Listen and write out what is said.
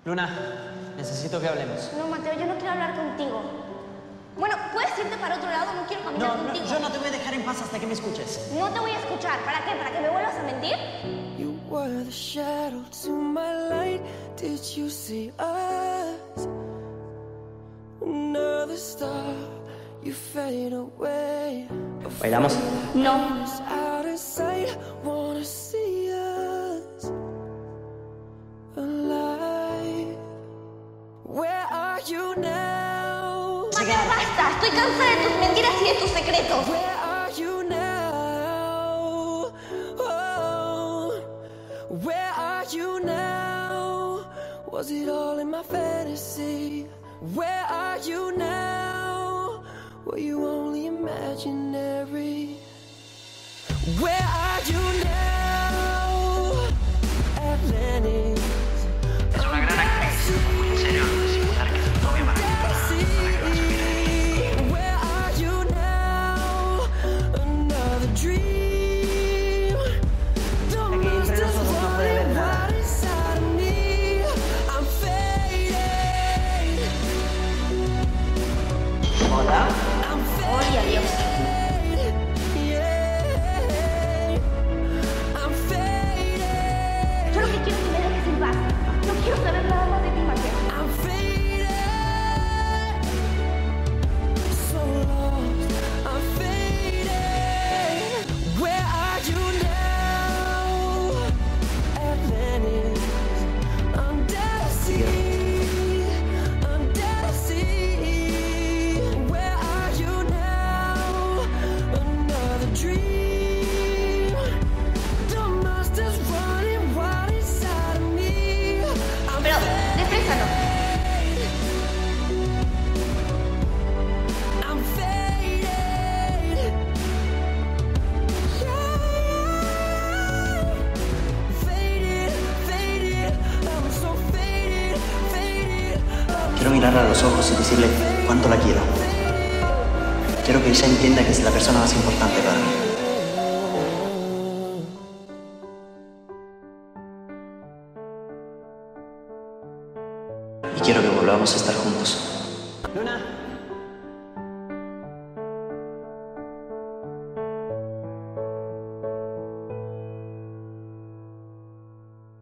Luna, necesito que hablemos. No, Mateo, yo no quiero hablar contigo. Bueno, puedes irte para otro lado, no quiero caminar contigo. Yo no te voy a dejar en paz hasta que me escuches. No te voy a escuchar. ¿Para qué? ¿Para que me vuelvas a mentir? You were the shadow to my light. Did you see us? Another star, you fade away. ¿Bailamos? No. Out of sight, wanna see us alive. Where are you now? Mateo, basta. Estoy cansada de tus mentiras y de tus secretos. Where are you now? Oh, where are you now? Was it all in my fantasy? Where are you now? Were you only imaginary? Where are you now? Atlantis. Es una gran actriz. Muy en serio lo de simular que es tu novia para que la subiera. Where are you now? Another dream. The monster's running wild inside of me. I'm fading. Hola. I'm Oye, adiós. fading. Yeah. I'm fading. Yo lo que quiero es que me dejes en paz. No quiero saber nada más de ti, Mateo. I'm fading. So lost. I'm fading. Where are you now? Atlantis. Under the sea. Under the sea. Where are you now? Another dream. The monster's running wild inside of me. I'm Pero, deprisa no. I'm faded. Faded, faded. I'm so faded, faded. Quiero mirarla a los ojos y decirle cuánto la quiero. Quiero que ella entienda que es la persona más importante para mí. Y quiero que volvamos a estar juntos. Luna.